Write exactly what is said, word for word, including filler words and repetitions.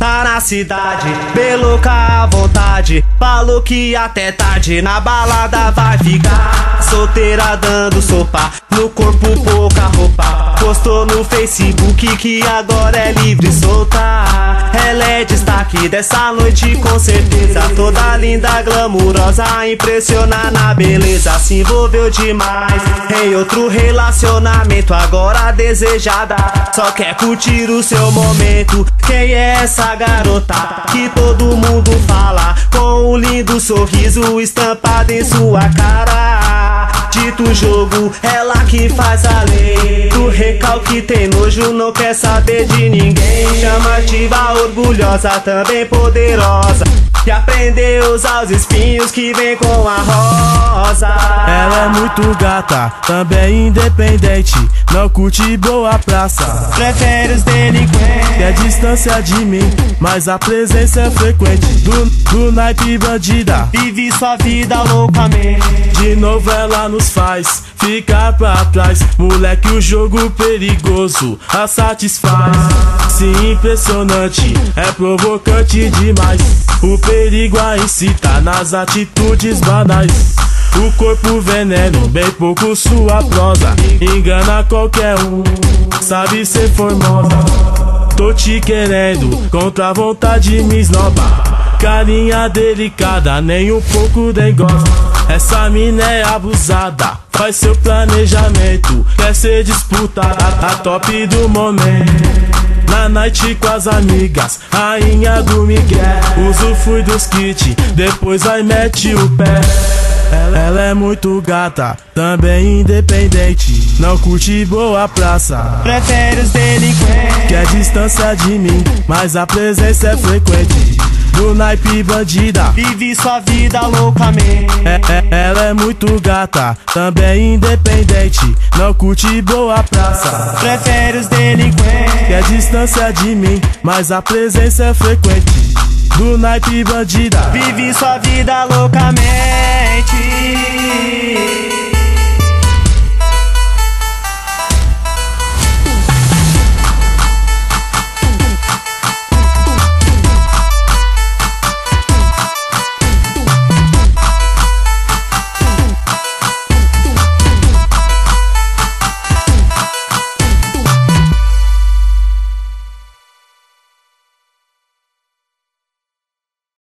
Tá na cidade, bem louca à vontade. Falou que até tarde na balada vai ficar. Solteira dando sopa, no corpo pouca roupa. Postou no Facebook que agora é livre e solta. Ela é destaque dessa noite com certeza. Toda linda, glamurosa, impressiona na beleza. Se envolveu demais em outro relacionamento, agora desejada, só quer curtir o seu momento. Quem é essa garota que todo mundo fala, com um lindo sorriso estampado em sua cara? Dito jogo, ela que faz a lei. Do recalque tem nojo, não quer saber de ninguém. Chamativa, orgulhosa, também poderosa, que aprendeu a usar os espinhos que vem com a rosa. Ela é muito gata, também independente, não curte boa praça, prefere os delinquentes. Quer distância de mim, mas a presença é frequente. Do, do naipe bandida, vive sua vida loucamente. De novo ela nos faz ficar pra trás. Moleque, o jogo perigoso a satisfaz. Sim, impressionante, é provocante demais. O perigo a incita nas atitudes banais. O corpo veneno, bem pouco sua prosa, engana qualquer um, sabe ser formosa. Tô te querendo, contra a vontade me esnoba. Carinha delicada, nem um pouco dengosa. Essa mina é abusada, faz seu planejamento, quer ser disputada, a top do momento. Na night com as amigas, rainha do Miguel, usufrui dos kits, depois vai mete o pé. Ela, ela é muito gata, também independente, não curte boa praça, prefere os delinquentes. Quer distância de mim, mas a presença é frequente. Do naipe bandida, vive sua vida loucamente. é, é, Ela é muito gata, também independente, não curte boa praça, prefere os delinquentes. Quer distância de mim, mas a presença é frequente. Do naipe bandida, vive sua vida loucamente.